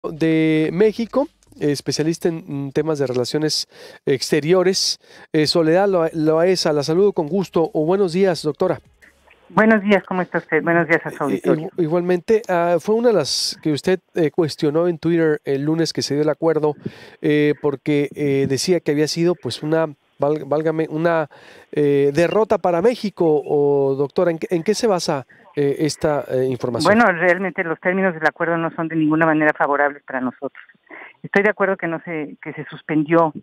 de México, especialista en temas de relaciones exteriores. Soledad Loaesa, la saludo con gusto. O buenos días, doctora. Buenos días, ¿cómo está usted? Buenos días a su auditorio. Igualmente, fue una de las que usted cuestionó en Twitter el lunes que se dio el acuerdo, porque decía que había sido pues válgame, una derrota para México. O doctora, ¿en qué se basa esta información? Bueno, realmente los términos del acuerdo no son de ninguna manera favorables para nosotros. Estoy de acuerdo que se suspendió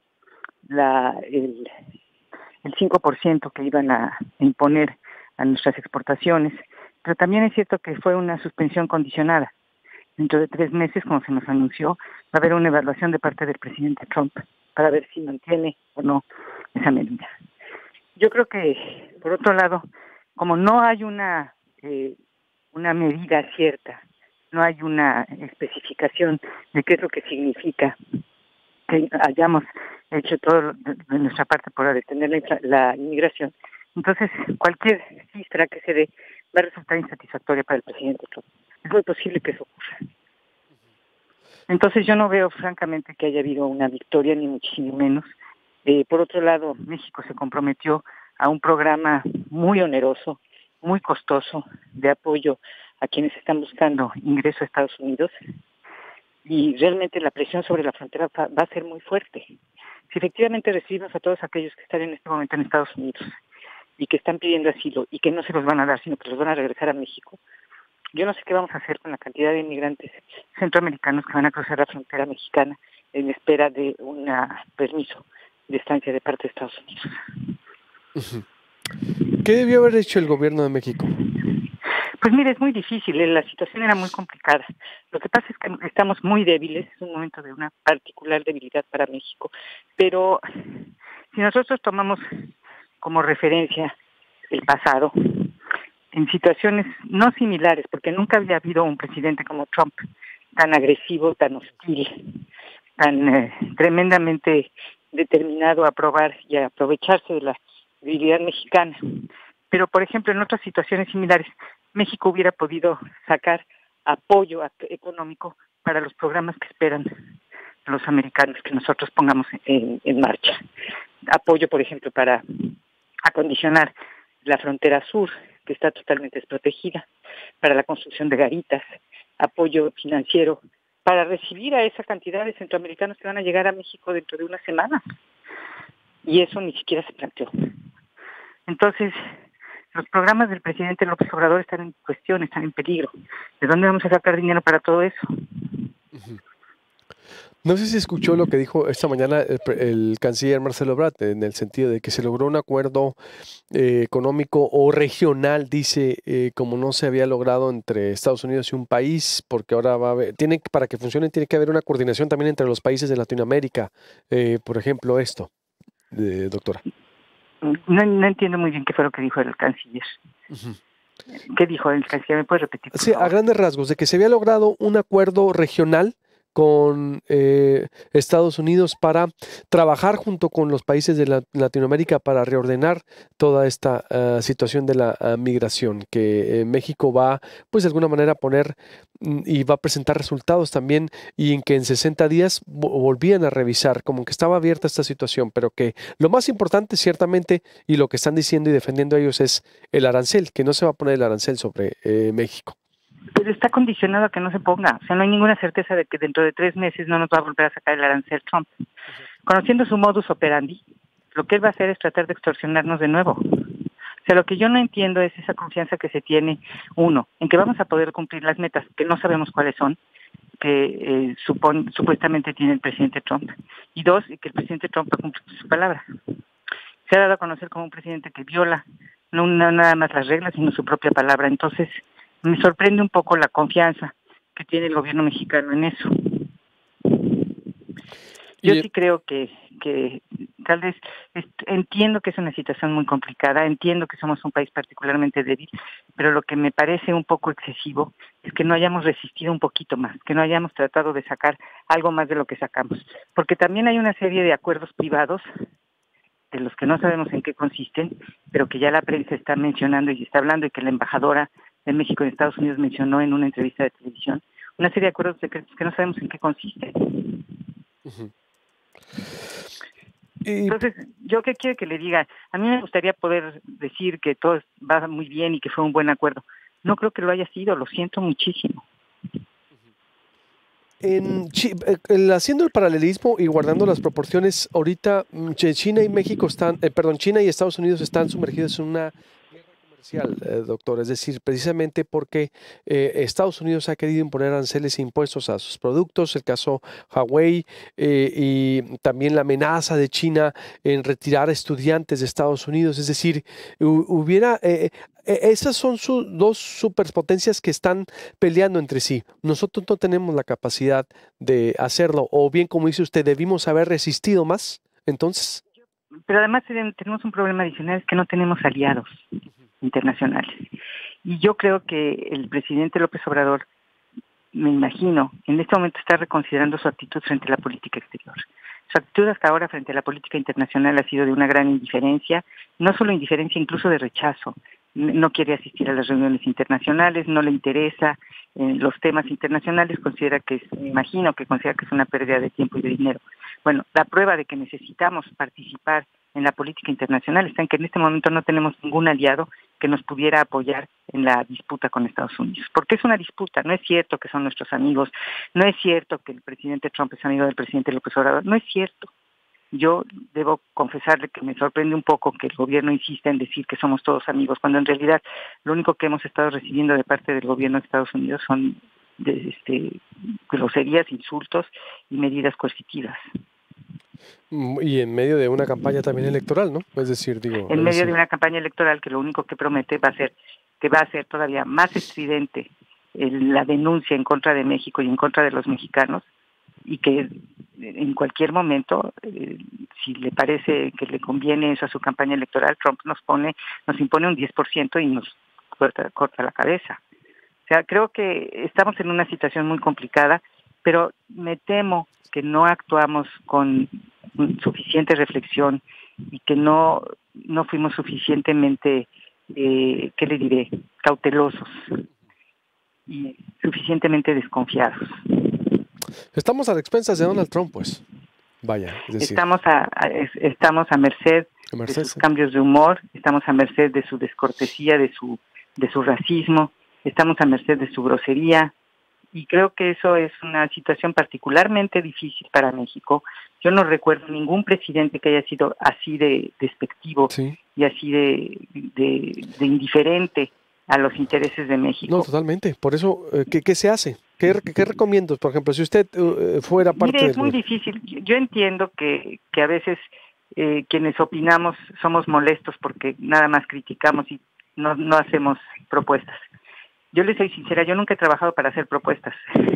el 5% que iban a imponer a nuestras exportaciones, pero también es cierto que fue una suspensión condicionada. Dentro de 3 meses, como se nos anunció, va a haber una evaluación de parte del presidente Trump para ver si mantiene o no esa medida. Yo creo que, por otro lado, como no hay una medida cierta, no hay una especificación de qué es lo que significa que hayamos hecho todo de nuestra parte por detener la inmigración. Entonces, cualquier cifra que se dé va a resultar insatisfactoria para el presidente Trump. Es muy posible que eso ocurra. Entonces, yo no veo, francamente, que haya habido una victoria, ni muchísimo menos. Por otro lado, México se comprometió a un programa muy oneroso, muy costoso, de apoyo a quienes están buscando ingreso a Estados Unidos, y realmente la presión sobre la frontera va a ser muy fuerte. Si efectivamente recibimos a todos aquellos que están en este momento en Estados Unidos y que están pidiendo asilo y que no se los van a dar, sino que los van a regresar a México, yo no sé qué vamos a hacer con la cantidad de inmigrantes centroamericanos que van a cruzar la frontera mexicana en espera de un permiso de estancia de parte de Estados Unidos. Ujú. ¿Qué debió haber hecho el gobierno de México? Pues mire, es muy difícil, la situación era muy complicada. Lo que pasa es que estamos muy débiles, es un momento de una particular debilidad para México, pero si nosotros tomamos como referencia el pasado, en situaciones no similares, porque nunca había habido un presidente como Trump tan agresivo, tan hostil, tan tremendamente determinado a probar y a aprovecharse de la debilidad mexicana. Pero, por ejemplo, en otras situaciones similares, México hubiera podido sacar apoyo económico para los programas que esperan los americanos que nosotros pongamos en marcha. Apoyo, por ejemplo, para acondicionar la frontera sur, que está totalmente desprotegida, para la construcción de garitas, apoyo financiero para recibir a esa cantidad de centroamericanos que van a llegar a México dentro de una semana. Y eso ni siquiera se planteó. Entonces, los programas del presidente López Obrador están en cuestión, están en peligro. ¿De dónde vamos a sacar dinero para todo eso? Ujú. No sé si escuchó lo que dijo esta mañana el canciller Marcelo Ebrard, en el sentido de que se logró un acuerdo económico o regional, dice, como no se había logrado entre Estados Unidos y un país, porque ahora va a haber, para que funcione, tiene que haber una coordinación también entre los países de Latinoamérica. Por ejemplo, esto, doctora. No entiendo muy bien qué fue lo que dijo el canciller. Ujú. ¿Qué dijo el canciller? ¿Me puede repetir, por Sí, a favor? grandes rasgos, de que se había logrado un acuerdo regional con Estados Unidos para trabajar junto con los países de Latinoamérica para reordenar toda esta situación de la migración, que México va, pues de alguna manera, a poner y va a presentar resultados también, y en que en 60 días volvían a revisar, como que estaba abierta esta situación, pero que lo más importante, ciertamente, y lo que están diciendo y defendiendo ellos, es el arancel, que no se va a poner el arancel sobre México. Pero está condicionado a que no se ponga. O sea, no hay ninguna certeza de que dentro de 3 meses no nos va a volver a sacar el arancel Trump. Conociendo su modus operandi, lo que él va a hacer es tratar de extorsionarnos de nuevo. O sea, lo que yo no entiendo es esa confianza que se tiene, uno, en que vamos a poder cumplir las metas, que no sabemos cuáles son, que supuestamente tiene el presidente Trump, y dos, que el presidente Trump va a cumplir su palabra. Se ha dado a conocer como un presidente que viola no nada más las reglas, sino su propia palabra. Entonces, me sorprende un poco la confianza que tiene el gobierno mexicano en eso. Yo Y sí creo que tal vez entiendo que es una situación muy complicada, entiendo que somos un país particularmente débil, pero lo que me parece un poco excesivo es que no hayamos resistido un poquito más, que no hayamos tratado de sacar algo más de lo que sacamos, porque también hay una serie de acuerdos privados de los que no sabemos en qué consisten, pero que ya la prensa está mencionando y está hablando, y que la embajadora de México en Estados Unidos mencionó en una entrevista de televisión, una serie de acuerdos secretos que no sabemos en qué consisten. Uh-huh. Entonces, ¿yo qué quiero que le diga? A mí me gustaría poder decir que todo va muy bien y que fue un buen acuerdo. No creo que lo haya sido, lo siento muchísimo. Haciendo el paralelismo y guardando las proporciones, ahorita China y México China y Estados Unidos están sumergidos en una guerra comercial, doctor. Es decir, precisamente porque Estados Unidos ha querido imponer aranceles e impuestos a sus productos, el caso Huawei, y también la amenaza de China en retirar estudiantes de Estados Unidos. Es decir, esas son dos superpotencias que están peleando entre sí. Nosotros no tenemos la capacidad de hacerlo, o bien, como dice usted, debimos haber resistido más, entonces. Pero además tenemos un problema adicional, es que no tenemos aliados internacionales. Y yo creo que el presidente López Obrador, me imagino, en este momento está reconsiderando su actitud frente a la política exterior. Su actitud hasta ahora frente a la política internacional ha sido de una gran indiferencia, no solo indiferencia, incluso de rechazo. No quiere asistir a las reuniones internacionales, no le interesa los temas internacionales, me imagino que considera que es una pérdida de tiempo y de dinero. Bueno, la prueba de que necesitamos participar en la política internacional está en que en este momento no tenemos ningún aliado que nos pudiera apoyar en la disputa con Estados Unidos. Porque es una disputa, no es cierto que son nuestros amigos, no es cierto que el presidente Trump es amigo del presidente López Obrador, no es cierto. Yo debo confesarle que me sorprende un poco que el gobierno insista en decir que somos todos amigos, cuando en realidad lo único que hemos estado recibiendo de parte del gobierno de Estados Unidos son groserías, insultos y medidas coercitivas. Y en medio de una campaña también electoral, ¿no? Es decir, en medio de una campaña electoral que lo único que promete va a ser todavía más estridente la denuncia en contra de México y en contra de los mexicanos, y que en cualquier momento, si le parece que le conviene eso a su campaña electoral, Trump nos impone un 10% y nos corta la cabeza. O sea, creo que estamos en una situación muy complicada, pero me temo que no actuamos con suficiente reflexión y que no fuimos suficientemente, ¿qué le diré?, cautelosos y suficientemente desconfiados. Estamos a las expensas de Donald Trump, pues. Vaya, es decir. Estamos a merced de sus cambios de humor, estamos a merced de su descortesía, de su racismo, estamos a merced de su grosería, y creo que eso es una situación particularmente difícil para México. Yo no recuerdo ningún presidente que haya sido así de despectivo, sí, y así de indiferente a los intereses de México. No, totalmente. Por eso, ¿qué se hace? ¿Qué recomiendas? Por ejemplo, si usted fuera parte es muy difícil. Yo entiendo que a veces quienes opinamos somos molestos porque nada más criticamos y no hacemos propuestas. Yo les soy sincera, yo nunca he trabajado para hacer propuestas.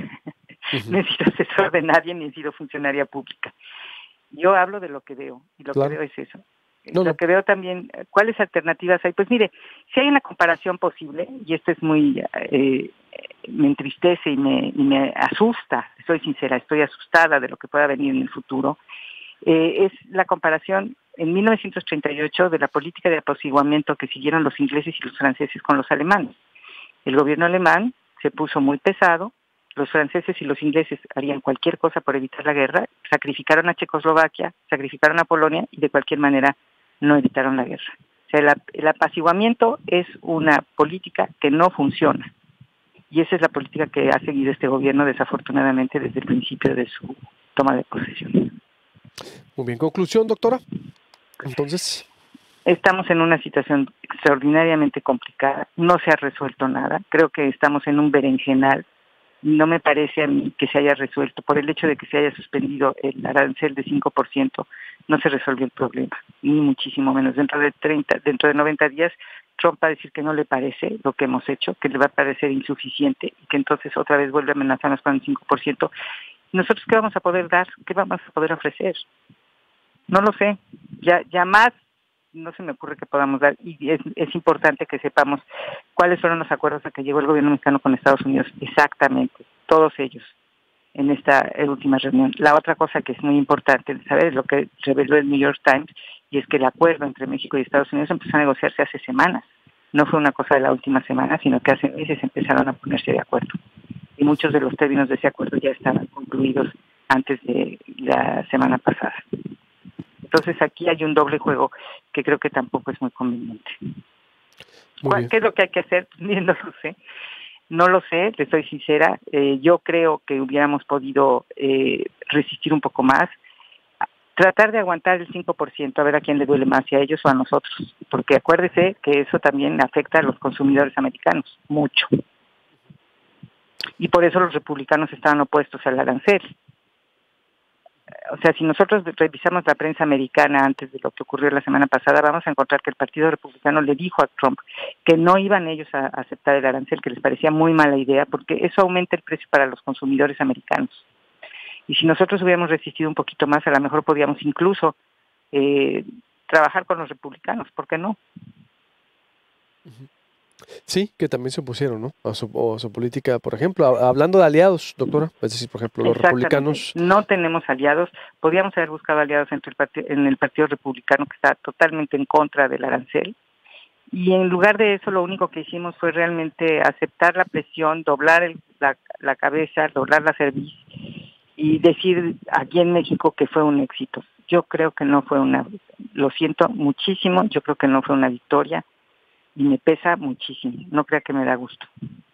No he sido asesor de nadie ni he sido funcionaria pública. Yo hablo de lo que veo, y lo que veo es eso. Lo que veo también, ¿cuáles alternativas hay? Pues mire, si hay una comparación posible, y esto es muy, me entristece y me asusta, soy sincera, estoy asustada de lo que pueda venir en el futuro, es la comparación en 1938 de la política de apaciguamiento que siguieron los ingleses y los franceses con los alemanes. El gobierno alemán se puso muy pesado, los franceses y los ingleses harían cualquier cosa por evitar la guerra, sacrificaron a Checoslovaquia, sacrificaron a Polonia y de cualquier manera no evitaron la guerra. O sea, el apaciguamiento es una política que no funciona. Y esa es la política que ha seguido este gobierno, desafortunadamente, desde el principio de su toma de posesión. Muy bien. ¿Conclusión, doctora? Entonces, estamos en una situación extraordinariamente complicada. No se ha resuelto nada. Creo que estamos en un berenjenal. No me parece a mí que se haya resuelto. Por el hecho de que se haya suspendido el arancel de 5%, no se resolvió el problema, ni muchísimo menos. Dentro de 90 días, Trump va a decir que no le parece lo que hemos hecho, que le va a parecer insuficiente y que entonces otra vez vuelve a amenazarnos con el 5%. ¿Nosotros qué vamos a poder dar? ¿Qué vamos a poder ofrecer? No lo sé. Ya más no se me ocurre que podamos dar, y es importante que sepamos cuáles fueron los acuerdos a que llegó el gobierno mexicano con Estados Unidos, exactamente, todos ellos, en esta última reunión. La otra cosa que es muy importante saber es lo que reveló el New York Times, y es que el acuerdo entre México y Estados Unidos empezó a negociarse hace semanas. No fue una cosa de la última semana, sino que hace meses empezaron a ponerse de acuerdo. y muchos de los términos de ese acuerdo ya estaban concluidos antes de la semana pasada. Entonces aquí hay un doble juego que creo que tampoco es muy conveniente. ¿Qué es lo que hay que hacer? No lo sé. No lo sé, le soy sincera. Yo creo que hubiéramos podido resistir un poco más. Tratar de aguantar el 5%, a ver a quién le duele más, si a ellos o a nosotros. Porque acuérdese que eso también afecta a los consumidores americanos, mucho. Y por eso los republicanos estaban opuestos al arancel. O sea, si nosotros revisamos la prensa americana antes de lo que ocurrió la semana pasada, vamos a encontrar que el Partido Republicano le dijo a Trump que no iban ellos a aceptar el arancel, que les parecía muy mala idea, porque eso aumenta el precio para los consumidores americanos. Y si nosotros hubiéramos resistido un poquito más, a lo mejor podíamos incluso trabajar con los republicanos, ¿por qué no? Sí, que también se opusieron, ¿no? A su política, por ejemplo, hablando de aliados, doctora, es decir, por ejemplo, los republicanos. No tenemos aliados, podríamos haber buscado aliados en el Partido Republicano, que está totalmente en contra del arancel, y en lugar de eso lo único que hicimos fue realmente aceptar la presión, doblar la cabeza, doblar la cerviz, y decir aquí en México que fue un éxito. Yo creo que no fue lo siento muchísimo, yo creo que no fue una victoria, y me pesa muchísimo, no crea que me da gusto.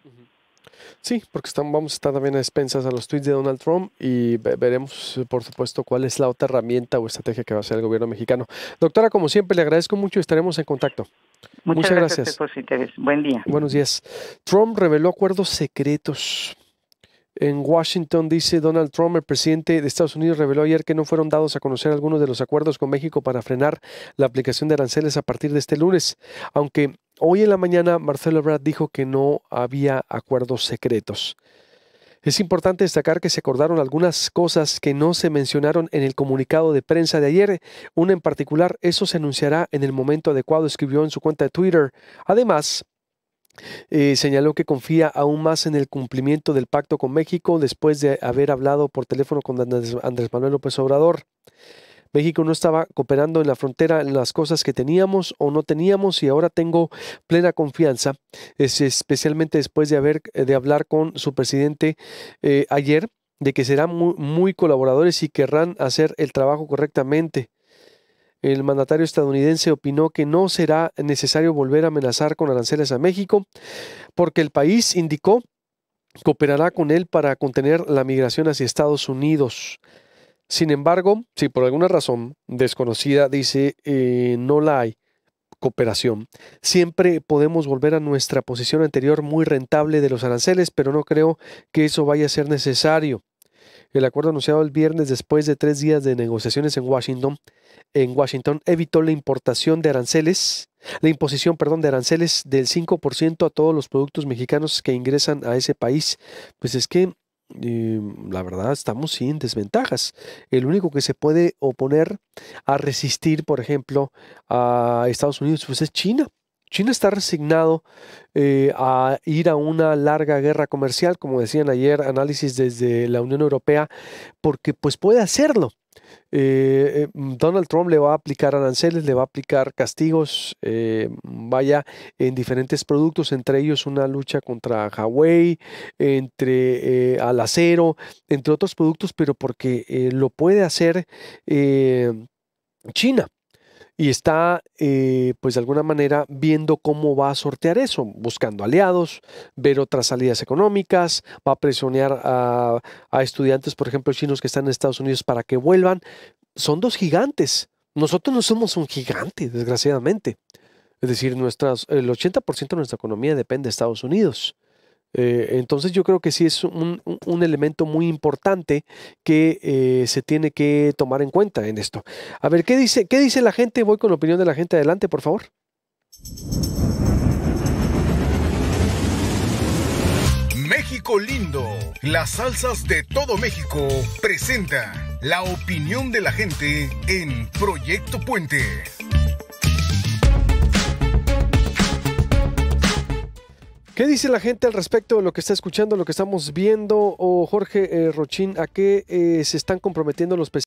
Sí, porque vamos a estar también a expensas a los tweets de Donald Trump y veremos, por supuesto, cuál es la otra herramienta o estrategia que va a hacer el gobierno mexicano. Doctora, como siempre, le agradezco mucho y estaremos en contacto. Muchas gracias por su interés. Buen día. Buenos días. Trump reveló acuerdos secretos. En Washington, dice Donald Trump, el presidente de Estados Unidos reveló ayer que no fueron dados a conocer algunos de los acuerdos con México para frenar la aplicación de aranceles a partir de este lunes, aunque hoy en la mañana Marcelo Ebrard dijo que no había acuerdos secretos. Es importante destacar que se acordaron algunas cosas que no se mencionaron en el comunicado de prensa de ayer. Una en particular, eso se anunciará en el momento adecuado, escribió en su cuenta de Twitter. Además, señaló que confía aún más en el cumplimiento del pacto con México después de haber hablado por teléfono con Andrés Manuel López Obrador. México no estaba cooperando en la frontera en las cosas que teníamos o no teníamos y ahora tengo plena confianza, especialmente después de hablar con su presidente ayer, de que serán muy colaboradores y querrán hacer el trabajo correctamente. El mandatario estadounidense opinó que no será necesario volver a amenazar con aranceles a México porque el país, indicó, cooperará con él para contener la migración hacia Estados Unidos. Sin embargo, si por alguna razón desconocida, dice, no la hay cooperación, siempre podemos volver a nuestra posición anterior muy rentable de los aranceles, pero no creo que eso vaya a ser necesario. El acuerdo anunciado el viernes después de 3 días de negociaciones en Washington evitó la imposición de aranceles del 5% a todos los productos mexicanos que ingresan a ese país. Pues es que la verdad estamos sin desventajas. El único que se puede oponer a resistir, por ejemplo, a Estados Unidos, pues es China. China está resignado a ir a una larga guerra comercial, como decían ayer análisis desde la Unión Europea, porque pues puede hacerlo. Donald Trump le va a aplicar aranceles, le va a aplicar castigos, en diferentes productos, entre ellos una lucha contra Huawei, al acero, entre otros productos, pero porque lo puede hacer China. Y está, pues de alguna manera, viendo cómo va a sortear eso, buscando aliados, ver otras salidas económicas, va a presionar a estudiantes, por ejemplo, chinos que están en Estados Unidos para que vuelvan. Son dos gigantes. Nosotros no somos un gigante, desgraciadamente. Es decir, el 80% de nuestra economía depende de Estados Unidos. Entonces yo creo que sí es un elemento muy importante que se tiene que tomar en cuenta en esto. A ver, ¿qué dice la gente? Voy con la opinión de la gente. Adelante, por favor. México lindo, las salsas de todo México presenta la opinión de la gente en Proyecto Puente. ¿Qué dice la gente al respecto de lo que está escuchando, lo que estamos viendo? O Jorge Rochín, ¿a qué se están comprometiendo los presidentes